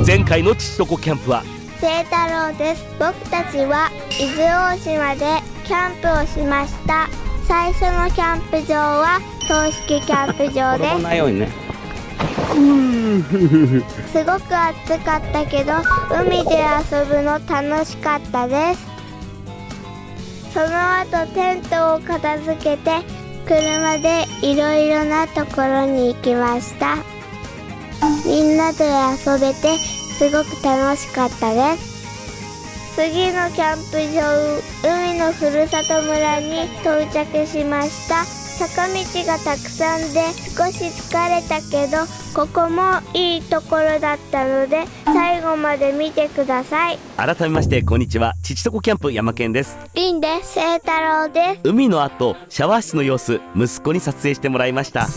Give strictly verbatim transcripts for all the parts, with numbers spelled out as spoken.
前回の父と子キャンプは清太郎です。僕たちは伊豆大島でキャンプをしました。最初のキャンプ場は東式キャンプ場です。 ないようにね。 すごく暑かったけど海で遊ぶの楽しかったです。その後テントを片付けて車でいろいろなところに行きました。みんなで遊べてすごく楽しかったです。次のキャンプ場、海のふるさと村に到着しました。坂道がたくさんで少し疲れたけどここもいいところだったので最後まで見てください。 改めましてこんにちは、父と子キャンプ山健です。 りんです。清太郎です。 海の後シャワー室の様子息子に撮影してもらいました。 はい、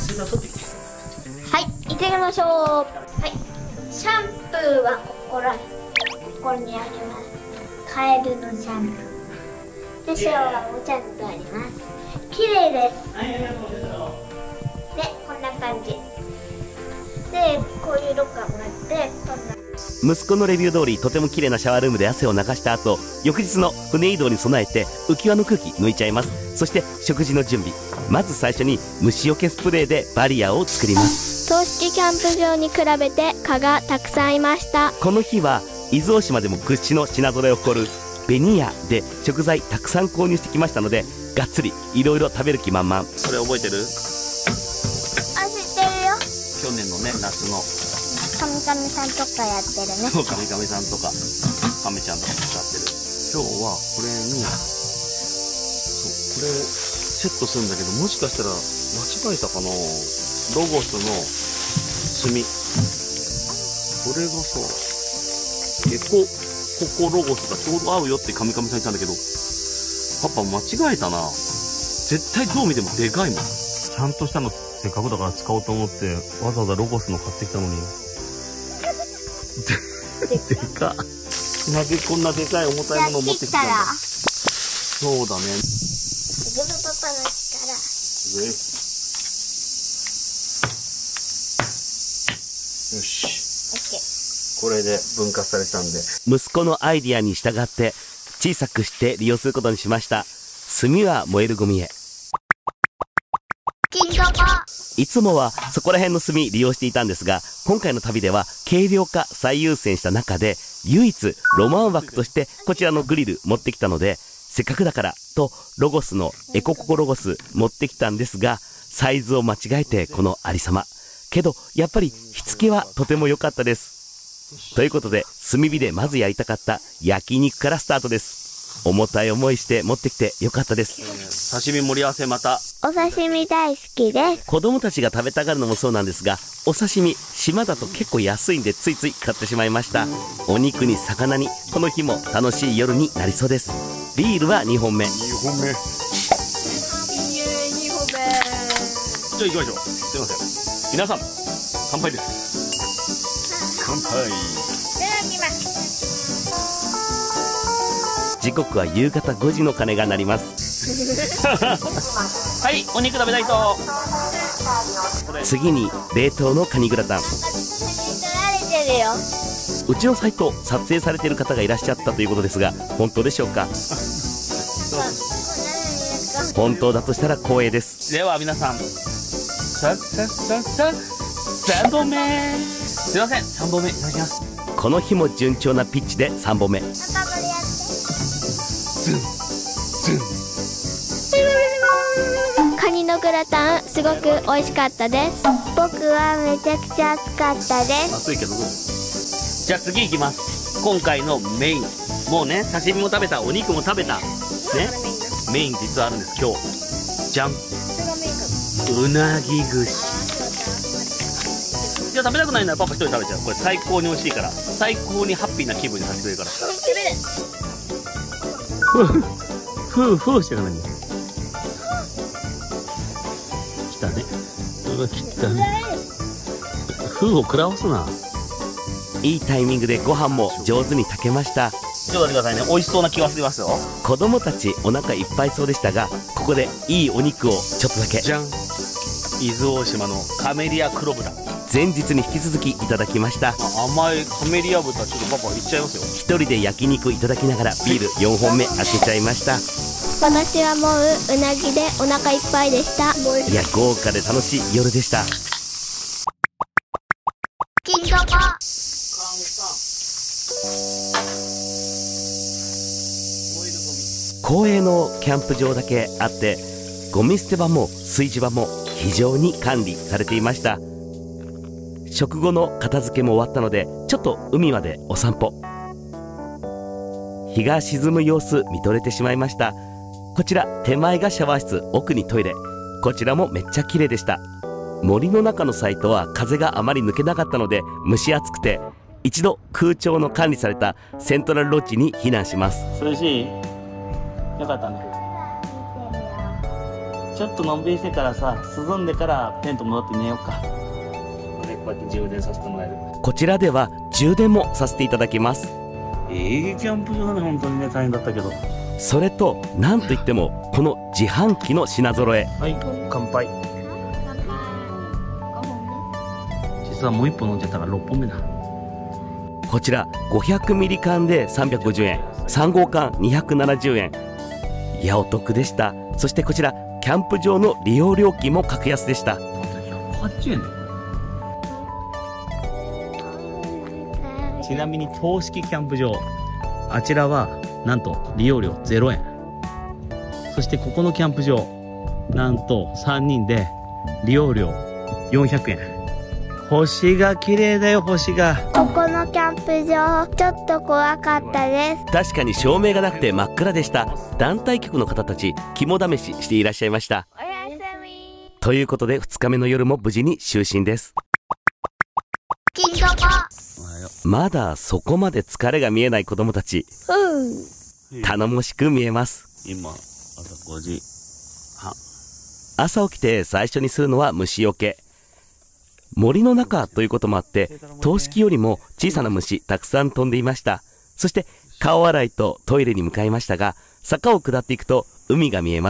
行ってみましょう。はい、シャンプーはここらここにあります。カエルのシャンプーでシャワーもちゃんとあります。綺麗です。で、こんな感じで、こういうロッカーもあってこんな。 息子のレビュー通りとても綺麗なシャワールームで汗を流した後、翌日の船移動に備えて浮き輪の空気抜いちゃいます。そして食事の準備。まず最初に虫除けスプレーでバリアを作ります。 東式キャンプ場に比べて蚊がたくさんいました。 この日は伊豆大島でも屈指の品揃えを誇るベニヤで食材たくさん購入してきましたので、がっつりいろいろ食べる気満々。それ覚えてる？ あ、知ってるよ。 去年のね、夏のカミカミさんとかやってるね。 そう、カミカミさんとかカメちゃんとか使ってる。今日はこれにそうこれをセットするんだけど、もしかしたら間違えたかな。ロゴスの炭、これがさエコココロゴスがちょうど合うよってカミカミさん言ったんだけど、パパ間違えたな。絶対どう見てもでかいもん。ちゃんとしたのせっかくだから使おうと思ってわざわざロゴスの買ってきたのにでかっ。なぜこんなでかい重たいものを持ってきたんだ。そうだね。 グルパパの力。 よし。これで分割されたんで、息子のアイディアに従って小さくして利用することにしました。炭は燃えるゴミへ。 金魚子。 いつもはそこら辺の炭利用していたんですが、今回の旅では軽量化最優先した中で唯一ロマン枠としてこちらのグリル持ってきたので、せっかくだからとロゴスのエコココロゴス持ってきたんですが、サイズを間違えてこのありさま。けどやっぱり火付けはとても良かったです。ということで炭火でまずやりたかった焼肉からスタートです。重たい思いして持ってきてよかったです。刺身盛り合わせまた。 お刺身大好きです。 子供たちが食べたがるのもそうなんですが、お刺身島だと結構安いんでついつい買ってしまいました。お肉に魚にこの日も楽しい夜になりそうです。ビールはにほんめ。にほんめ。イエーイにほんめ。じゃあ行きましょう。すいません。皆さん乾杯です。乾杯。 いただきます。 時刻は夕方ごじの鐘が鳴りますはい、お肉食べたい人。次に冷凍のカニグラタン。うちのサイト撮影されている方がいらっしゃったということですが、本当でしょうか？本当だとしたら光栄です。では皆さん、さささささんぼんめ。すいません、さんぼんめいただきます。この日も順調なピッチでさんぼんめ。ズンズン。カニのグラタンすごく美味しかったです。僕はめちゃくちゃ暑かったです。 暑いけどどう？じゃあ次行きます。今回のメイン、もうね刺身も食べた、お肉も食べたね。メイン実はあるんです今日。じゃん、うなぎ串。じゃあ食べたくないならパパ一人食べちゃう。これ最高に美味しいから、最高にハッピーな気分にさせてくれるから。ふうふうしてるのに来たね。うわ来たね。ふうを食らわすな。いいタイミングでご飯も上手に炊けました。ちょっと待ってくださいね、美味しそうな気がしますよ。子供たちお腹いっぱいそうでしたが、ここでいいお肉をちょっとだけ。じゃん、伊豆大島のカメリア黒豚。 前日に引き続きいただきました。 甘いカメリア豚、ちょっとパパいっちゃいますよ。 一人で焼肉いただきながらビールよんほんめ開けちゃいました。 私はもううなぎでお腹いっぱいでした。 いや、豪華で楽しい夜でした。 金魚子公営のキャンプ場だけあって、ゴミ捨て場も炊事場も非常に管理されていました。食後の片付けも終わったので、ちょっと海までお散歩。日が沈む様子見とれてしまいました。こちら手前がシャワー室、奥にトイレ。こちらもめっちゃ綺麗でした。森の中のサイトは風があまり抜けなかったので蒸し暑くて、一度空調の管理されたセントラルロッジに避難します。 涼しい？よかったね。ちょっとのんびりしてからさ、涼んでからテント戻って寝ようか。こうやって充電させてもらえる。 こちらでは充電もさせていただきます。 ええキャンプ場だね、本当にね、大変だったけど。 それとなんといってもこの自販機の品揃え。 はい、乾杯。実はもう一本飲んでたらろっぽんめだ。 こちらごひゃくミリ缶でさんびゃくごじゅうえん、さん号缶にひゃくななじゅうえん。いや、お得でした。そしてこちらキャンプ場の利用料金も格安でした。 ひゃくはちじゅうえんだよ。ちなみに東式キャンプ場、あちらはなんと利用料ゼロえん。そしてここのキャンプ場、なんとさんにんで利用料よんひゃくえん。星が綺麗だよ、星が。 ここのキャンプ場ちょっと怖かったです。 確かに照明がなくて真っ暗でした。団体客の方たち肝試ししていらっしゃいました。 おやすみ。 ということでふつかめの夜も無事に就寝です。 金魚子まだそこまで疲れが見えない子供たち、 うん頼もしく見えます。 今朝ごじはん。 朝起きて最初にするのは虫除け。森の中ということもあって陶式よりも小さな虫たくさん飛んでいました。そして顔洗いとトイレに向かいましたが、坂を下っていくと海が見えます。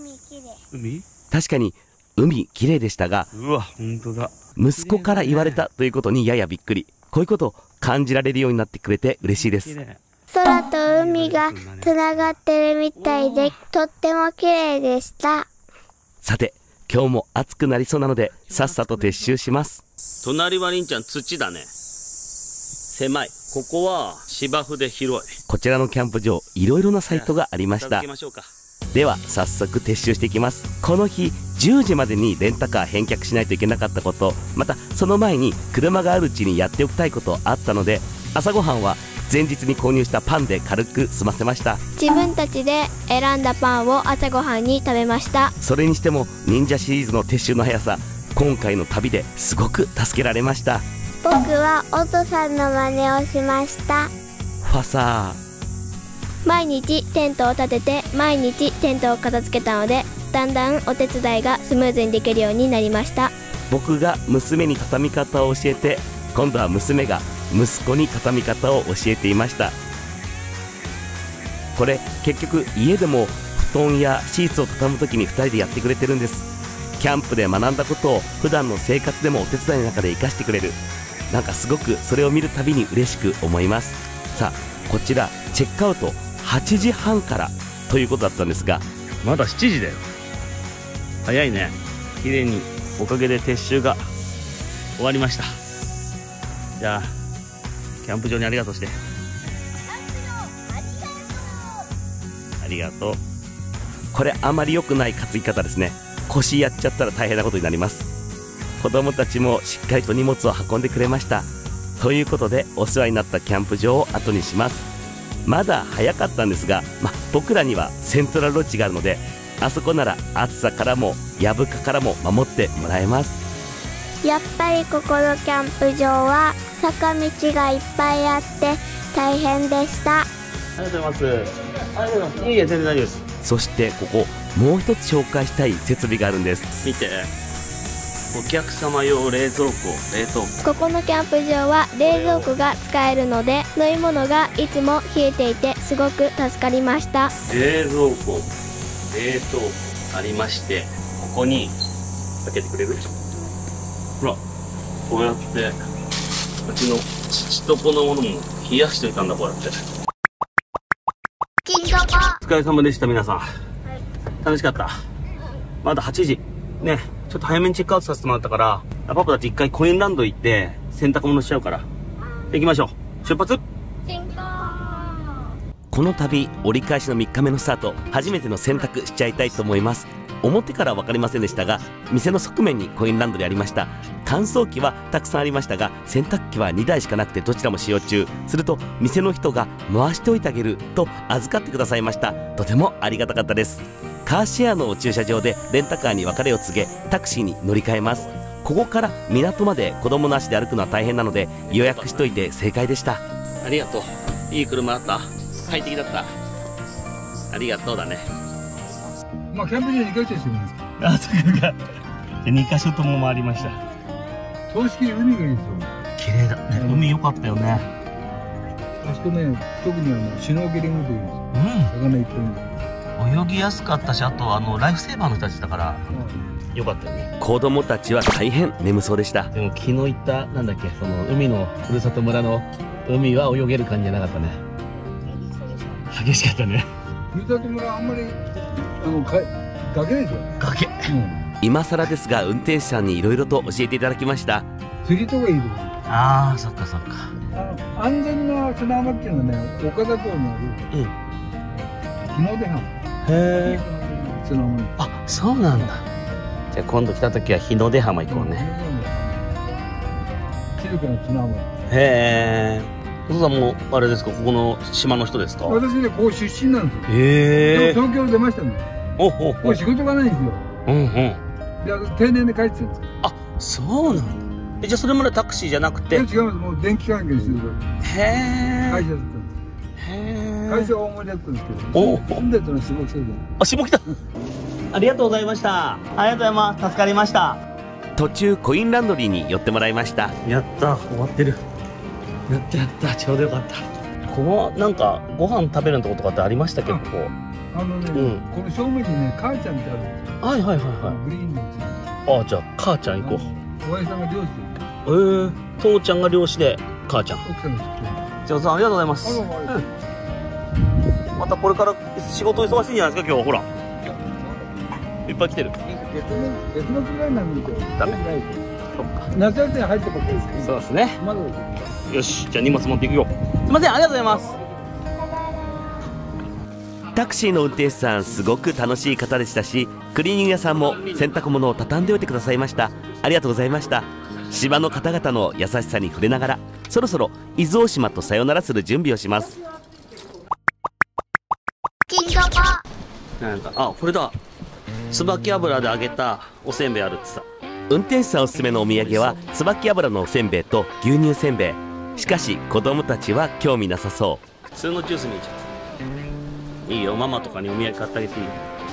海きれい。 海？ 確かに海綺麗でしたが、 うわ、本当だ。 息子から言われたということにややびっくり。こういうことを感じられるようになってくれて嬉しいです。 空と海がつながってるみたいでとっても綺麗でした。 さて今日も暑くなりそうなのでさっさと撤収します。 隣はりんちゃん土だね。狭い。ここは芝生で広い。 こちらのキャンプ場いろいろなサイトがありました。では早速撤収していきます。この日じゅうじまでにレンタカー返却しないといけなかったこと、またその前に車があるうちにやっておきたいことあったので、朝ごはんは前日に購入したパンで軽く済ませました。 自分たちで選んだパンを朝ごはんに食べました。 それにしても忍者シリーズの撤収の速さ、今回の旅ですごく助けられました。 僕はお父さんの真似をしました。 ファサー。 毎日テントを立てて毎日テントを片付けたので、だんだんお手伝いがスムーズにできるようになりました。 僕が娘に畳み方を教えて、今度は娘が息子に畳み方を教えていました。これ結局家でも布団やシーツを畳む時にふたりでやってくれてるんです。キャンプで学んだことを普段の生活でもお手伝いの中で活かしてくれる。なんかすごくそれを見るたびに嬉しく思います。さあこちらチェックアウトはちじはんからということだったんですが、 まだしちじだよ。早いね。綺麗におかげで撤収が終わりました。じゃあキャンプ場にありがとうして。ありがとう。 これあまり良くない担ぎ方ですね。腰やっちゃったら大変なことになります。子供たちもしっかりと荷物を運んでくれました。ということでお世話になったキャンプ場を後にします。まだ早かったんですが、ま、僕らにはセントラルロッジがあるので、あそこなら暑さからもやぶかからも守ってもらえます。 やっぱりここのキャンプ場は坂道がいっぱいあって大変でした。 ありがとうございます。ありがとうございます。いえいえ、全然大丈夫です。 そしてここもう一つ紹介したい設備があるんです。 見て、お客様用冷蔵庫、冷凍庫。 ここのキャンプ場は冷蔵庫が使えるので、飲み物がいつも冷えていてすごく助かりました。 冷蔵庫、冷凍庫ありまして、ここに開けてくれる？ほら、 こうやってうちの父と子のものも冷やしといたんだ。こうやって金魚子。 お疲れ様でした皆さん、楽しかった。まだはちじね、ちょっと早めにチェックアウトさせてもらったから、パパたち一回コインランド行って洗濯物しちゃうから、行きましょう。出発。 この度折り返しのみっかめのスタート、初めての洗濯しちゃいたいと思います。表からは分かりませんでしたが、店の側面にコインランドリーありました。乾燥機はたくさんありましたが、洗濯機はにだいしかなくてどちらも使用中。すると店の人が回しておいてあげると預かってくださいました。とてもありがたかったです。カーシェアの駐車場でレンタカーに別れを告げ、タクシーに乗り換えます。ここから港まで子供なしで歩くのは大変なので予約しといて正解でした。 ありがとう。いい車だった。快適だった。ありがとうだね。 まあキャンプ場にか所してるんですか。 あ、そうか。にかしょとも回りました。 投資海がいいですよ。 綺麗だね。海良かったよね。 あそこね、特にあのシュノーケリングというんですよ。 うん。 魚いっぱいいるんで。 泳ぎやすかったし、あとあのライフセーバーの人たちだから良かったよね。 子供たちは大変眠そうでした。 でも昨日行ったなんだっけ、その海のふるさと村の海は泳げる感じじゃなかったね。激しかったね。 ふるさと村あんまりあのか崖ですよ。 崖。 うん。 今更ですが運転手さんにいろいろと教えていただきました。 釣りとかいる。 ああ、そっかそっか。 あの安全な砂浜っていうのはね、岡田港にある。 うん。 日の出浜。 へえ。 砂浜。 あ、そうなんだ。じゃあ今度来た時は日の出浜行こうね。 静かな砂浜。 へえ。お父さんもあれですか、ここの島の人ですか。 私ね、ここ出身なんですよ。 へえ。 東京出ましたね。 おお。 ここ仕事がないんですよ。 うんうん。 で、私定年で帰ってたんですよ。 あ、そうなんだ。え、じゃあそれまでタクシーじゃなくて。 違います。もう電気関係してるへえ。 会社だったんです。 へえ。 会社は大盛りだったんですけど。 おお。 住んでたのは下北で。 あ、下北。ありがとうございました。ありがとうございます。助かりました。 途中コインランドリーに寄ってもらいました。 やった、終わってる。やったやった、ちょうどよかった。このなんかご飯食べるとことかってありました結構。 あのね、 うんこの正面にね、母ちゃんってあるんですよ。 はいはいはいはグリーンのうちに。 い。あ、じゃあ母ちゃん行こう。 おやじさんが漁師で、 えー、父ちゃんが漁師で母ちゃん。 奥さんが作ってる。 じゃあさんありがとうございます。 あどうもありがとうまたこれから仕事忙しいんじゃないですか今日。ほらいっぱい来てる。 別の別のくらいなんでダメないですよ。 そっか。 夏休み入ったばっかりですけど。 そうですね。 まだですよ。 よし、じゃあ荷物持っていくよ。すいません、ありがとうございます。 タクシーの運転手さんすごく楽しい方でしたし、クリーニング屋さんも洗濯物を畳んでおいてくださいました。ありがとうございました。島の方々の優しさに触れながら、そろそろ伊豆大島とさよならする準備をします。 金魚子。 なんか、あ、これだ。椿油で揚げたおせんべいあるってさ。 運転手さんおすすめのお土産は椿油のおせんべいと牛乳せんべい。しかし子供たちは興味なさそう。 普通のジュースに入れちゃった。いいよ、ママとかにお土産買ってあげていいよ。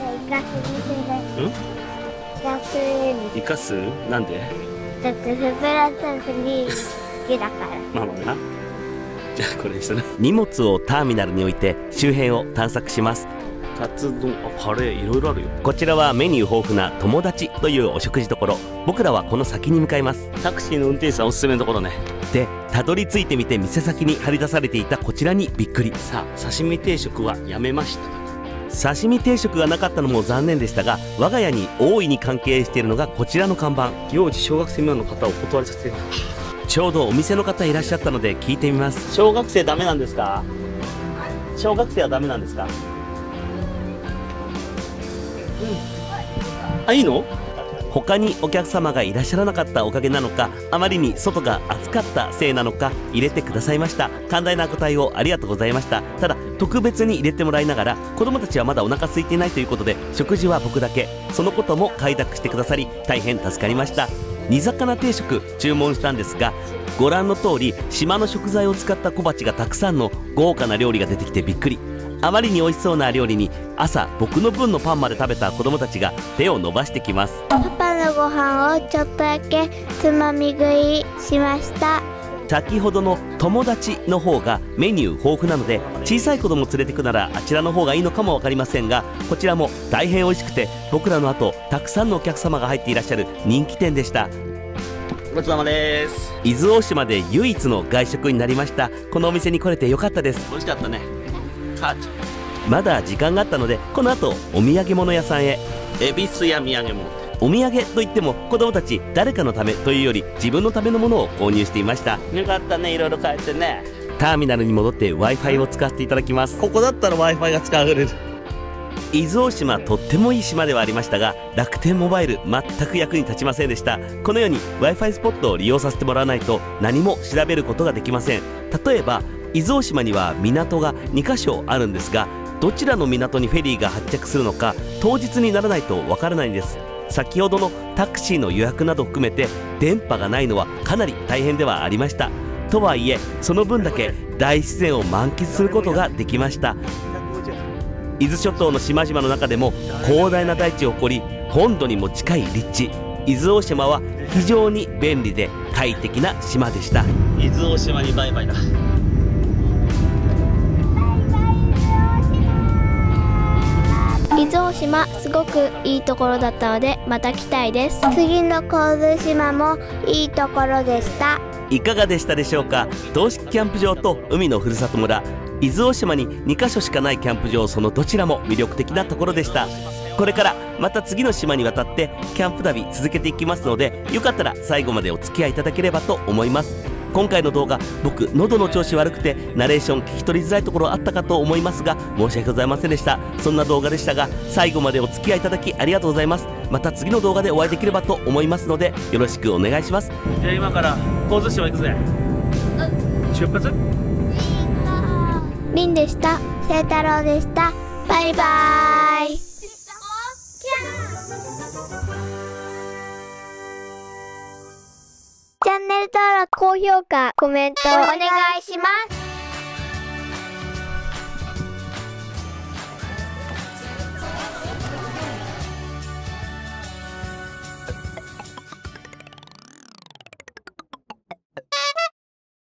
生かす？なんで？ だってスプラトゥーンに好きだから。 ママが。じゃあこれにしたね。 荷物をターミナルに置いて周辺を探索します。 カツ丼、あ、カレーいろいろあるよ。 こちらはメニュー豊富な友達というお食事処。僕らはこの先に向かいます。 タクシーの運転手さんおすすめのところね。 でたどり着いてみて、店先に張り出されていたこちらにびっくり。 さあ、刺身定食はやめました。 刺身定食がなかったのも残念でしたが、我が家に大いに関係しているのがこちらの看板。 幼児小学生未満の方をお断りさせて。 ちょうどお店の方いらっしゃったので聞いてみます。 小学生ダメなんですか？小学生はダメなんですか？あ、いいの？ 他にお客様がいらっしゃらなかったおかげなのか、あまりに外が暑かったせいなのか入れてくださいました。寛大なご対応ありがとうございました。ただ特別に入れてもらいながら、子供たちはまだお腹空いていないということで食事は僕だけ。そのことも快諾してくださり大変助かりました。煮魚定食注文したんですが、ご覧の通り島の食材を使った小鉢がたくさんの豪華な料理が出てきてびっくり。あまりに美味しそうな料理に朝僕の分のパンまで食べた子供たちが手を伸ばしてきます。 パパのご飯をちょっとだけつまみ食いしました。 先ほどの友達の方がメニュー豊富なので、小さい子供連れてくならあちらの方がいいのかも分かりませんが、こちらも大変美味しくて、僕らの後たくさんのお客様が入っていらっしゃる人気店でした。 ごちそうさまです。 伊豆大島で唯一の外食になりました。このお店に来れてよかったです。 美味しかったね。母ちゃん。 まだ時間があったので、この後お土産物屋さんへ。 恵比寿屋土産物。 お土産といっても子供たち誰かのためというより自分のためのものを購入していました。 よかったね、いろいろ買えてね。 ターミナルに戻って Wi-Fi を使わせていただきます。 ここだったら Wi-Fi が使われる。 伊豆大島とってもいい島ではありましたが、楽天モバイル全く役に立ちませんでした。このように Wi-Fi スポットを利用させてもらわないと何も調べることができません。例えば伊豆大島には港がにかしょあるんですが、どちらの港にフェリーが発着するのか当日にならないとわからないんです。先ほどのタクシーの予約など含めて電波がないのはかなり大変ではありました。とはいえその分だけ大自然を満喫することができました。伊豆諸島の島々の中でも広大な大地を誇り、本土にも近い立地、伊豆大島は非常に便利で快適な島でした。 伊豆大島にバイバイだ。 伊豆大島すごくいいところだったのでまた来たいです。次の神津島もいいところでした。 いかがでしたでしょうか。東式キャンプ場と海のふるさと村、伊豆大島ににかしょしかないキャンプ場、そのどちらも魅力的なところでした。これからまた次の島に渡ってキャンプ旅続けていきますので、よかったら最後までお付き合いいただければと思います。今回の動画、僕喉の調子悪くてナレーション聞き取りづらいところあったかと思いますが申し訳ございませんでした。そんな動画でしたが最後までお付き合いいただきありがとうございます。また次の動画でお会いできればと思いますのでよろしくお願いします。 じゃあ今から神津島行くぜ。出発。 りんでした。せいたろうでした。バイバーイ。チャンネル登録、高評価、コメントお願いします。